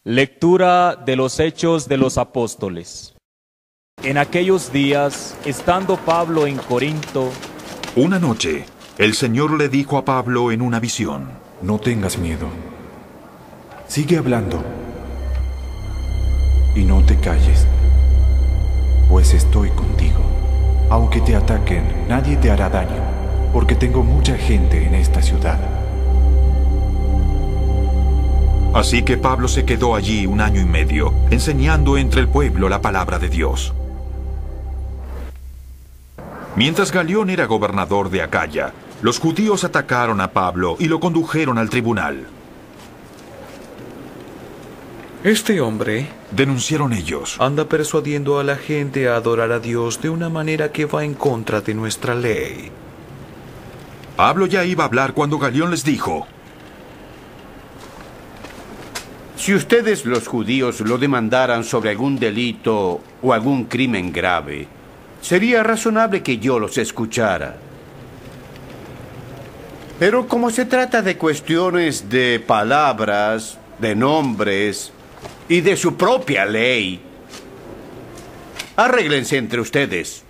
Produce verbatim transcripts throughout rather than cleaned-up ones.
Lectura de los Hechos de los Apóstoles. En aquellos días, estando Pablo en Corinto, una noche, el Señor le dijo a Pablo en una visión: No tengas miedo. Sigue hablando. Y no te calles, pues estoy contigo. Aunque te ataquen, nadie te hará daño, porque tengo mucha gente en esta ciudad. Así que Pablo se quedó allí un año y medio, enseñando entre el pueblo la palabra de Dios. Mientras Galión era gobernador de Acaya, los judíos atacaron a Pablo y lo condujeron al tribunal. Este hombre, denunciaron ellos, anda persuadiendo a la gente a adorar a Dios de una manera que va en contra de nuestra ley. Pablo ya iba a hablar cuando Galión les dijo: Si ustedes los judíos lo demandaran sobre algún delito o algún crimen grave, sería razonable que yo los escuchara. Pero como se trata de cuestiones de palabras, de nombres y de su propia ley, arréglense entre ustedes.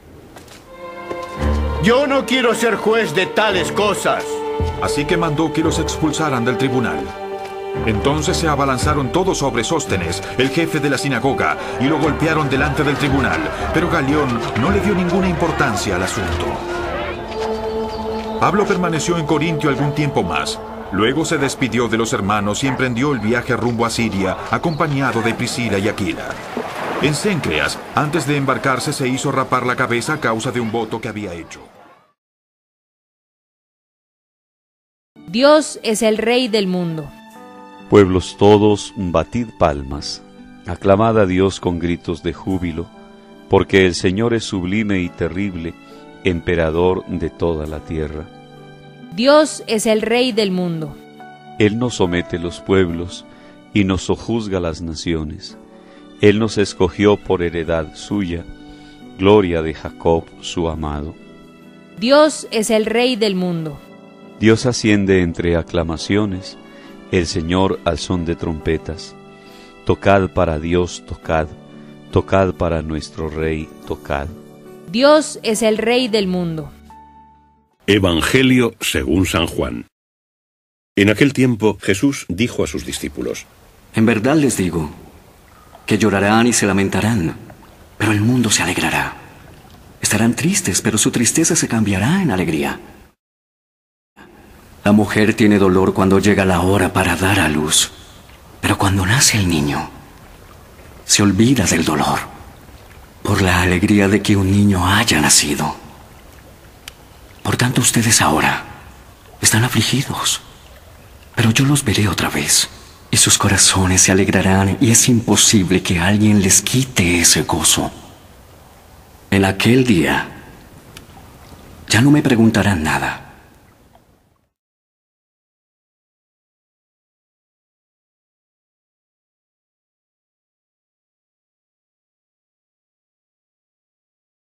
Yo no quiero ser juez de tales cosas. Así que mandó que los expulsaran del tribunal. Entonces se abalanzaron todos sobre Sóstenes, el jefe de la sinagoga, y lo golpearon delante del tribunal. Pero Galión no le dio ninguna importancia al asunto. Pablo permaneció en Corintio algún tiempo más. Luego se despidió de los hermanos y emprendió el viaje rumbo a Siria, acompañado de Priscila y Aquila. En Cencreas, antes de embarcarse, se hizo rapar la cabeza a causa de un voto que había hecho. Dios es el Rey del mundo. Pueblos todos, batid palmas, aclamad a Dios con gritos de júbilo, porque el Señor es sublime y terrible, emperador de toda la tierra. Dios es el Rey del mundo. Él nos somete los pueblos y nos sojuzga las naciones. Él nos escogió por heredad suya, gloria de Jacob su amado. Dios es el Rey del mundo. Dios asciende entre aclamaciones, el Señor al son de trompetas. Tocad para Dios, tocad, tocad para nuestro Rey, tocad. Dios es el Rey del mundo. Evangelio según San Juan. En aquel tiempo Jesús dijo a sus discípulos: En verdad les digo, que llorarán y se lamentarán, pero el mundo se alegrará. Estarán tristes, pero su tristeza se cambiará en alegría. La mujer tiene dolor cuando llega la hora para dar a luz, pero cuando nace el niño, se olvida del dolor, por la alegría de que un niño haya nacido. Por tanto, ustedes ahora están afligidos, pero yo los veré otra vez, y sus corazones se alegrarán, y es imposible que alguien les quite ese gozo. En aquel día, ya no me preguntarán nada.